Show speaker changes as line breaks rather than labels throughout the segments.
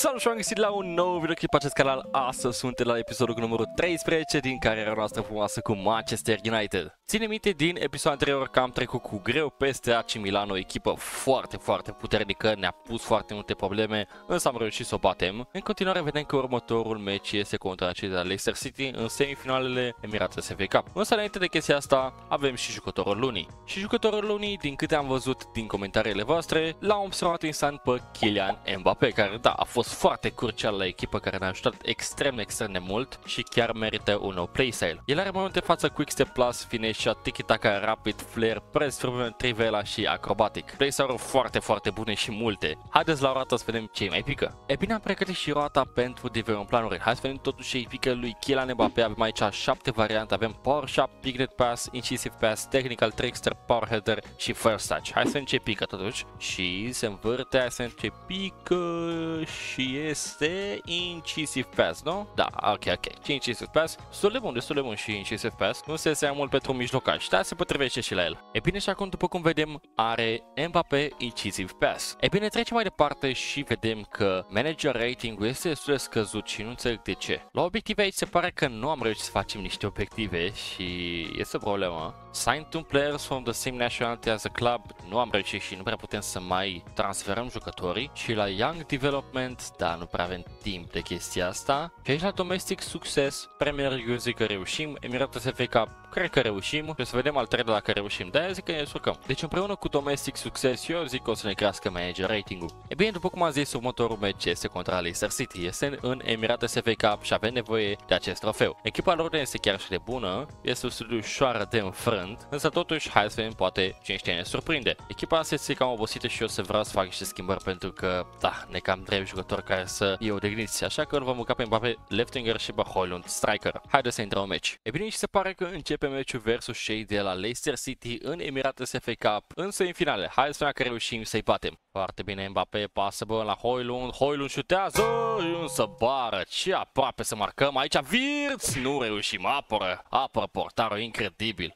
Salut și am găsit la un nou videoclip pe acest canal. Astăzi suntem la episodul cu numărul 13 din cariera noastră frumoasă cu Manchester United. Ține minte, din episodul anterior că am trecut cu greu peste AC Milan, o echipă foarte puternică, ne-a pus foarte multe probleme, însă am reușit să o batem. În continuare vedem că următorul meci este contra cei de la Leicester City în semifinalele Emirates FA Cup. Însă înainte de chestia asta avem și jucătorul lunii. Și jucătorul lunii, din câte am văzut din comentariile voastre, l-am observat instant pe Kylian Mbappé, care da, a fost foarte crucial la echipă, care ne-a ajutat extrem de mult și chiar merită un nou playstyle. El are momentul de față Quick Step Plus, Finish, Tiki-Taka, Rapid, Flare, Press, Trivela și Acrobatic. Playstyle-uri foarte bune și multe. Haideți la o roată să vedem ce mai pică. E bine, am pregătit și roata pentru diverse planuri. Hai să vedem totuși ce pică lui Kylian Mbappé. Avem aici 7 variante. Avem Power Shot, Pignet Pass, Incisive Pass, Technical Trickster, Power Header și First Touch. Hai să vedem ce pică totuși. Și se învârte, hai să vedem ce pică și este Incisive Pass, nu? Da, ok. Ce Incisive Pass? Destul de bun și Incisive Pass. Nu se ia mult pentru un mijlocaș, dar se potrivește și la el. E bine, și acum, după cum vedem, are Mbappé Incisive Pass. E bine, trecem mai departe și vedem că Manager Rating-ul este destul de scăzut și nu înțeleg de ce. La obiective aici se pare că nu am reușit să facem niște obiective și este o problemă. Sign 2 players from the same nationality as a club, nu am reușit și nu prea putem să mai transferăm jucătorii. Și la Young Development, da, nu prea avem timp de chestia asta. Și aici la Domestic Success, Premier League zic că reușim, Emirates FA Cup cred că reușim. Trebuie să vedem al treilea dacă reușim, de-aia zic că ne descurcăm. Deci împreună cu Domestic Success eu zic că o să ne crească manager rating-ul. E bine, după cum am zis, următorul meci este contra Leicester City, este în Emirates FA Cup și avem nevoie de acest trofeu. Echipa lor nu este chiar și de bună, este destul de ușoară de înfrânt, însă totuși hai să vedem, poate cine știe ne surprinde. Echipa asta este cam obosită și eu să vreau să fac niște schimbări pentru că, da, ne cam trebuie jucători care să iei odihniți, așa că îl vom urca pe Mbappé left winger și pe Højlund striker. Haideți să intrăm în meci. E bine, și se pare că începe meciul versus cei de la Leicester City în Emirates FA Cup în semifinale. Hai să vedem că reușim să-i batem. Foarte bine, Mbappé pasă bă la Højlund, Højlund șutează, însă bară, ce aproape să marcăm aici, Wirtz, nu reușim, apără portarul, incredibil.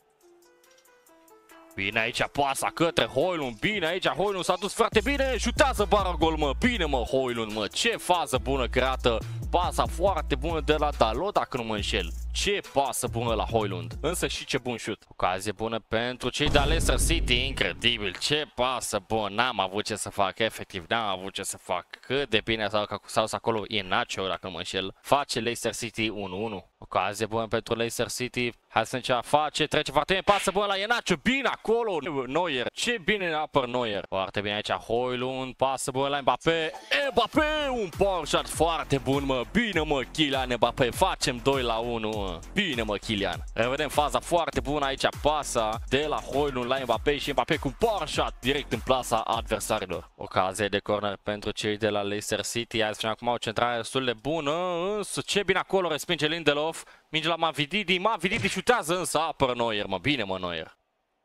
Bine aici pasa către Højlund, bine aici Højlund s-a dus foarte bine, șutează bara gol mă, bine mă Højlund mă, ce fază bună creată, pasa foarte bună de la Dalot dacă nu mă înșel. Ce pasă bună la Højlund, însă și ce bun șut. Ocazie bună pentru cei de la Leicester City, incredibil, ce pasă bună, n-am avut ce să fac, efectiv n-am avut ce să fac. Cât de bine s-au acolo Iheanacho dacă nu mă înșel, face Leicester City 1-1. Ocazie bună pentru Leicester City, hai să vedem ce face, trece foarte bine, pasă bună la Iheanacho, bine acolo, Neuer, ce bine ne apăr Neuer. Foarte bine aici Højlund, pasă bună la Mbappé, un power shot foarte bun mă, bine mă Kylian Mbappé, facem 2-1. Bine mă Kylian. Revedem faza foarte bună aici, pasa de la Højlund la Mbappé și Mbappé cu power shot direct în plasa adversarilor. Ocazie de corner pentru cei de la Leicester City. Hai să vedem acum o centrare destul de bună, însă ce bine acolo respinge Lindelof. Minge la Mavididi șutează, însă apără Neuer, mă, bine mă Neuer.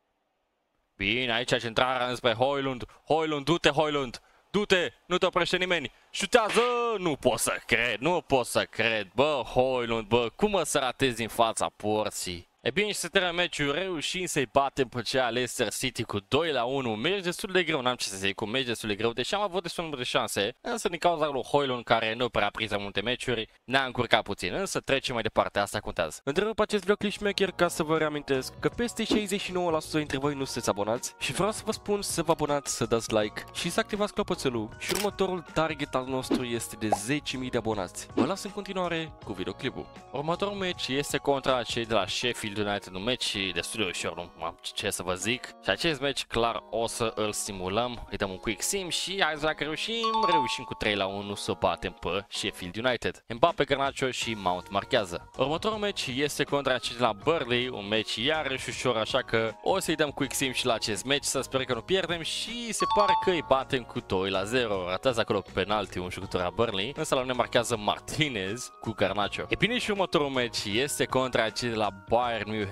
Bine aici centrarea înspre Højlund. Højlund, du-te Højlund. Du-te, nu te oprește nimeni. Șutează, nu pot să cred, bă, Højlund, bă, cum mă să ratezi din fața porții? E bine, și se termină meciul, reușim să-i batem pe cea Leicester City cu 2-1, meci destul de greu, n-am ce să zic, un meci destul de greu, deși am avut destul de șanse, însă din cauza lui Højlund, care nu prea a prins multe meciuri, ne-a încurcat puțin, însă trecem mai departe, asta contează. Întrerup acest videoclip șmecher ca să vă reamintesc că peste 69% dintre voi nu sunteți abonați și vreau să vă spun să vă abonați, să dați like și să activați clopoțelul și următorul target al nostru este de 10.000 de abonați. Vă las în continuare cu videoclipul. Următorul meci este contra cei de la Sheffield United, un meci destul de ușor, nu am ce să vă zic. Și acest meci clar o să îl simulăm, îi dăm un quick sim și hai să dacă reușim cu 3-1 să batem pe Sheffield United. Mbappé, Garnacho și Mount marchează. Următorul meci este contra cei de la Burnley, un meci iarăși ușor, așa că o să-i dăm quick sim și la acest meci, să sper că nu pierdem și se pare că îi batem cu 2-0. Ratează acolo penalti un jucător a Burnley, însă la ne marchează Martinez cu Garnacho. E bine, și următorul meci este contra cei de la Bayern München,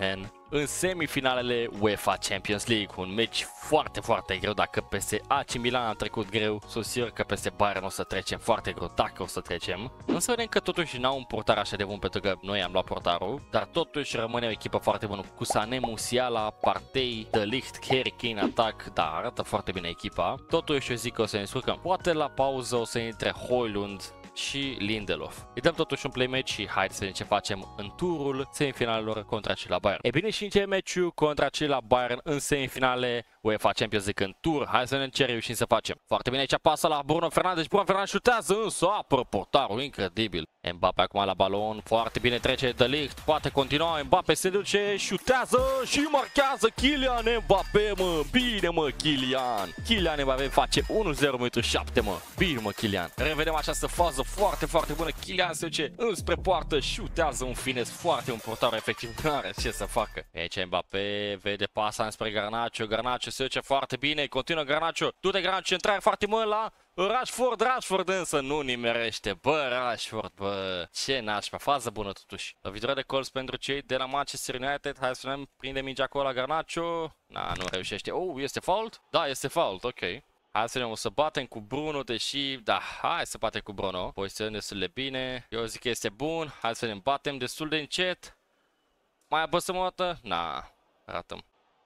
în semifinalele UEFA Champions League. Un meci foarte, foarte greu. Dacă peste AC Milan a trecut greu, sunt sigur că peste Bayern o să trecem foarte greu, dacă o să trecem. Însă vedem că totuși n-au un portar așa de bun, pentru că noi am luat portarul, dar totuși rămâne o echipă foarte bună cu Sané, Musiala, Partey, De Ligt, Harry Kane, atac. Da, arată foarte bine echipa. Totuși eu zic că o să ne descurcăm. Poate la pauză o să intre Højlund și Lindelof. Îi dăm totuși un play match și hai să vedem ce facem în turul semifinalelor contra cei la Bayern. E bine, și începe meciul contra cei la Bayern în semifinale UEFA Champions League în tur. Hai să vedem ce reușim să facem. Foarte bine, aici pasă la Bruno Fernandes. Bruno Fernandes șutează, însă apără portarul, incredibil. Mbappé acum la balon, foarte bine trece De Ligt, poate continua, Mbappé se duce, șutează și marchează Kylian Mbappé, mă. Bine, mă, Kylian. Kylian Mbappé face 1-0 minutul 7, mă. Bine, mă, Kylian. Revedem această fază foarte, foarte bună. Kylian se duce înspre poartă, șutează un finez foarte un portar, efectiv nu are ce să facă. Aici Mbappé vede pasa înspre Garnacho, Garnacho se duce foarte bine, continuă Garnacho, du-te Garnacho, centrare foarte bună la Rashford însă nu nimerește. Bă, Rashford, bă, ce nașpa, fază bună totuși. Lovitură de colț pentru cei de la Manchester United. Hai să vedem, prinde mingea acolo la Garnacho. Na, nu reușește. Oh, este fault? Da, este fault, ok. Hai să vedem, o să batem cu Bruno, deși, da, hai să batem cu Bruno. Poziționăm destul de bine, eu zic că este bun. Hai să vedem, batem destul de încet. Mai apăsăm o dată? Na, ratăm.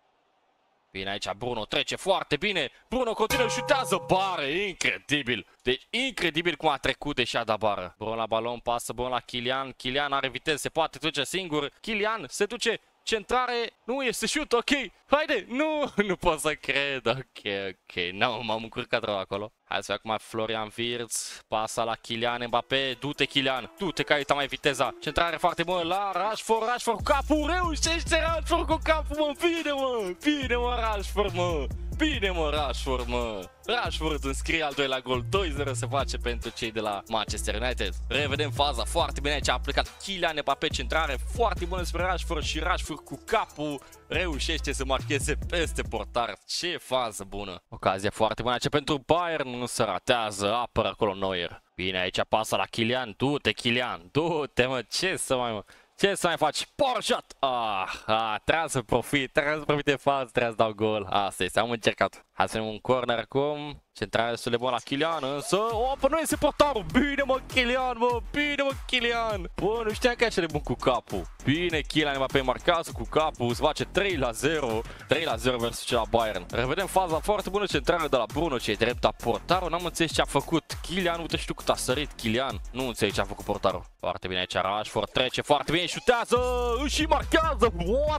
Bine, aici Bruno trece foarte bine. Bruno continuă, șutează, bară, incredibil. Deci incredibil cum a trecut deși a dat bară. Bruno la balon, pasă bun la Kylian. Kylian are viteză, se poate duce singur. Kylian se duce, centrare, nu este șut, ok. Haide, nu pot să cred, ok, nu, m-am încurcat rău acolo. Hai să vedem acum Florian Wirtz, pasa la Kylian Mbappé, du-te Kylian, du-te că ai mai viteza. Centrare foarte bună la Rashford cu capul, reușește Rashford cu capul, mă, bine mă Rashford, mă. Bine, mă, Rashford, mă. Rashford înscrie al doilea gol. 2-0 se face pentru cei de la Manchester United. Revedem faza foarte bine aici. A plecat Kylian Mbappé, centrare foarte bună spre Rashford și Rashford cu capul reușește să marcheze peste portar. Ce fază bună. Ocazia foarte bună aici pentru Bayern, nu se ratează. Apără acolo Neuer. Bine, aici pasă la Kylian. Du-te, Kylian. Du-te, mă. Ce să mai faci? Power shot! Trebuie să profit de fază, trebuie să dau gol. Asta este, am încercat. Hai să vedem un corner acum. Centrarea destul de bună la Kylian, însă... Opa, nu este portarul! Bine, mă, Kylian, mă! Bine, mă, Kylian! Bă, nu știam că e așa de bun cu capul. Bine, Kylian Mbappé marchează cu capul, se face 3-0. 3-0 versus cel la Bayern. Revedem faza foarte bună, centrare de la Bruno, ce-i dreapta. Portarul, n-am înțeles ce a făcut. Kylian, uite și tu cât a sărit Kylian. Nu înțeles ce a făcut portarul. Foarte bine aici, Rashford trece foarte bine, șutează și marchează.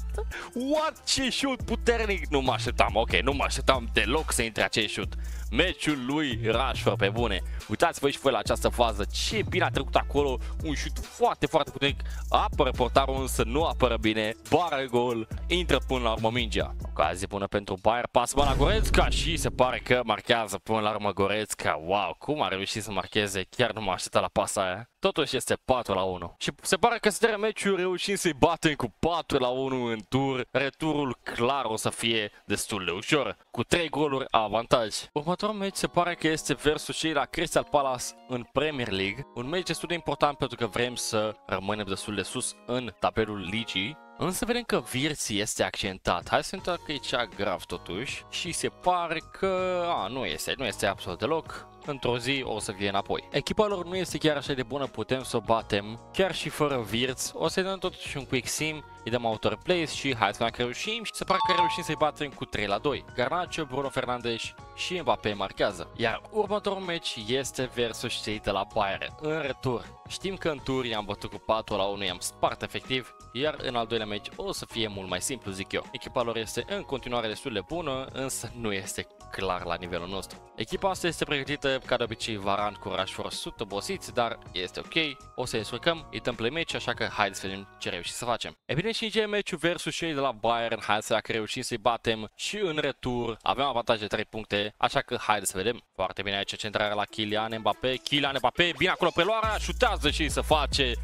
What? Ce șut puternic! Nu mă așteptam, ok, nu mă așteptam deloc să intre acest șut. Meciul lui Rashford, pe bune. Uitați-vă și voi la această fază. Ce bine a trecut acolo. Un șut foarte, foarte puternic. Apără portarul, însă nu apără bine. Bară gol. Intră până la urmă mingea. Ocazie bună pentru Bayern. Pasă la Goretzka și se pare că marchează până la urmă Goretzka. Wow, cum a reușit să marcheze. Chiar nu mă aștepta la pasa aia. Totuși este 4-1. Și se pare că se termină meciul, reușim să-i batem cu 4-1 în tur. Returul clar o să fie destul de ușor, cu 3 goluri avantaj. Următorul meci se pare că este versus cei la Crystal Palace în Premier League. Un meci destul de important pentru că vrem să rămânem destul de sus în tabelul ligii. Însă vedem că Wirtz este accentat. Hai să vedem că e cea grav totuși. Și se pare că... nu este absolut deloc. Într-o zi o să fie înapoi. Echipa lor nu este chiar așa de bună, putem să o batem. Chiar și fără Wirtz. O să-i dăm totuși un quick sim, îi dăm auto replace și hai să vedem că reușim. Și se pare că reușim să-i batem cu 3-2. Garnacho, Bruno Fernandes și Mbappé marchează. Iar următorul meci este versus cei de la Bayern în retur. Știm că în tur i-am bătut cu 4-1, i-am spart efectiv. Iar în al doilea meci o să fie mult mai simplu, zic eu. Echipa lor este în continuare destul de bună, însă nu este clar la nivelul nostru. Echipa asta este pregătită ca de obicei Varane cu Rashford, sunt obosiți, dar este ok. O să descurcăm, îi dăm play match, așa că haideți să vedem ce reușim să facem. E bine, și încheie meciul versus cei de la Bayern. Haideți să dacă reușim să-i batem și în retur. Avem avantaj de 3 puncte, așa că haideți să vedem. Foarte bine aici centrarea la Kylian Mbappé. Kylian Mbappé, bine acolo preluarea, șutează și se face 5-1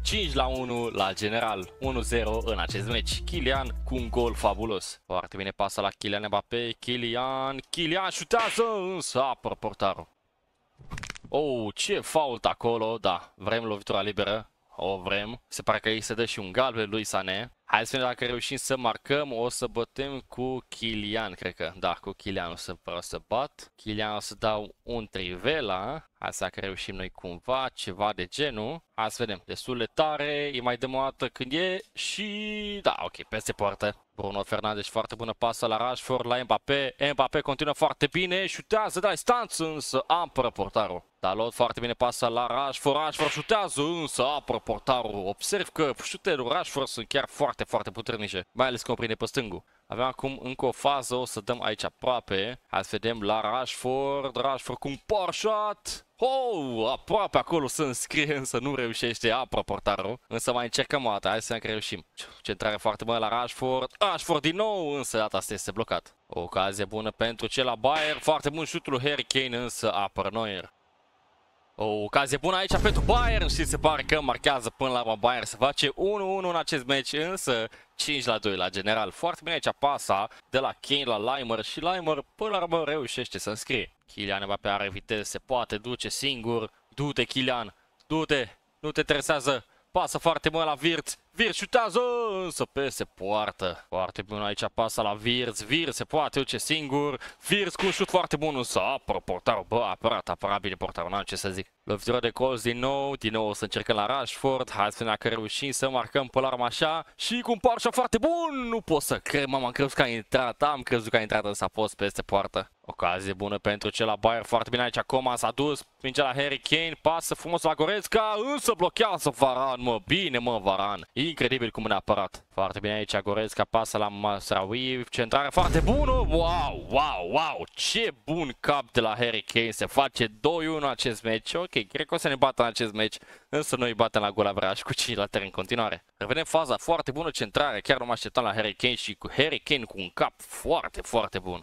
la general. 1-0 în acest meci. Kylian cu un gol fabulos. Foarte bine pasă la Kylian Mbappé. Kylian șutează, însă apără portarul. Oh, ce fault acolo. Da, vrem lovitura liberă. O vrem. Se pare că îi se dă și un galben lui Sané. Hai să vedem dacă reușim să marcăm. O să bătem cu Kylian, cred că. Da, cu Kylian vreau să bat. Kylian o să dau un trivela. Hai să dacă reușim noi cumva, ceva de genul. Hai să vedem. Destul de tare. Îi mai dăm o dată când e. Și... da, ok, peste poartă. Bruno Fernandes, foarte bună pasă la Rashford, la Mbappé. Mbappé continuă foarte bine. Șutează de la distanță, însă apără portarul. Dalot foarte bine pasă la Rashford. Rashford șutează, însă apără portarul. Observ că șutele lui Rashford sunt chiar foarte, foarte puternice. Mai ales când o prinde pe stângul. Avem acum încă o fază, o să dăm aici aproape. Hai să vedem la Rashford. Rashford cu un power shot. Oh, aproape acolo să înscrie, însă nu reușește, apără portarul. Însă mai încercăm o dată, hai să vedem că reușim. Centrare foarte bună la Rashford. Rashford din nou, însă data asta este blocat. O ocazie bună pentru cel la Bayern. Foarte bun șutul lui Harry Kane, însă apără Neuer. O ocazie bună aici pentru Bayern și se pare că marchează până la urmă Bayern. Se face 1-1 în acest meci, însă 5-2 la general. Foarte bine aici pasa de la Kane la Laimer și Laimer până la urmă reușește să înscrie. Kylian Mbappé are viteză, se poate duce singur. Du-te Kylian, du-te, nu te interesează. Pasă foarte bună la Wirtz. Wirtz șutează, însă peste poartă. Foarte bun aici pasa la Wirtz. Wirtz se poate duce singur. Wirtz cu un șut foarte bun, însă apără portarul. Bă, apăra bine portarul, n-am ce să zic. Lovitură de colț din nou o să încercăm la Rashford. Hai să vedem dacă reușim să marcăm pe la urmă așa. Și cu un parșa foarte bun. Nu pot să cred, mama, am crezut că a intrat. Am crezut că a intrat, însă a fost peste poartă. Ocazie bună pentru cel la Bayern. Foarte bine aici Coman s-a dus. Mingea la Harry Kane. Pasă frumos la Goretzka. Însă blochează Varane, mă. Bine, mă, Varane. Incredibil cum ne-a apărat. Foarte bine aici Goretzka. Pasă la Mazraoui. Centrare foarte bună. Wow. Ce bun cap de la Harry Kane. Se face 2-1 în acest meci. Ok, cred că o să ne bată în acest meci. Însă noi batem la gol averaj cu 5 la teren în continuare. Revedem faza. Foarte bună centrare. Chiar nu mă așteptam la Harry Kane și cu Harry Kane cu un cap foarte, foarte bun.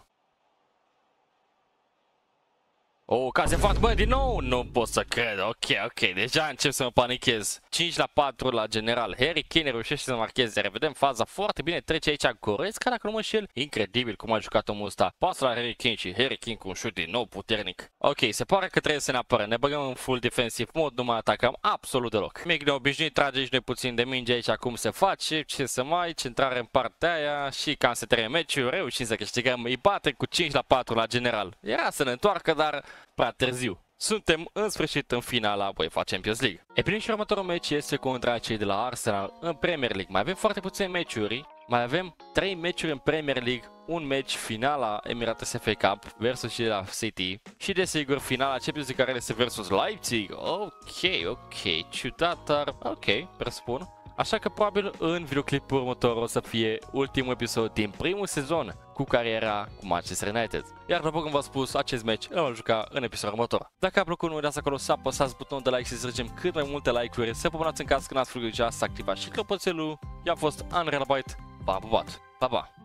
O ocazie foarte bună din nou, nu pot să cred, ok, deja încep să mă panichez. 5-4 la general, Harry Kane reușește să marcheze, revedem faza foarte bine, trece aici Goretzka, dacă nu mă înșel, incredibil cum a jucat omul ăsta. Pasă la Harry Kane și Harry Kane cu un șut din nou puternic. Ok, se pare că trebuie să ne apărăm, ne băgăm în full defensiv mod, nu mai atacăm absolut deloc. Mic de obișnuit, trage și noi puțin de minge aici, acum se face, ce să mai, centrare în partea aia și cam se termină meciul, reușim să câștigăm, îi bate cu 5-4 la general. Era să ne întoarcă, dar prea târziu. Suntem în sfârșit în finala UEFA Champions League. E bine, și următorul meci este contra cei de la Arsenal în Premier League. Mai avem foarte puține meciuri. Mai avem 3 meciuri în Premier League, un meci finala Emirates FA Cup versus cei de la City și desigur finala Champions League care este versus Leipzig. Ok, ciudat, dar ok, presupun. Așa că probabil în videoclipul următor o să fie ultimul episod din primul sezon cu cariera cu Manchester United. Iar după cum v-am spus, acest meci îl vom juca în episodul următor. Dacă a plăcut, nu uitați acolo să apăsați butonul de like și să strângem cât mai multe like-uri, să abonați în caz că n-ați făcut deja, să activați și clopoțelul. Eu am fost Unreal Byte, v-am pupat, pa, pa!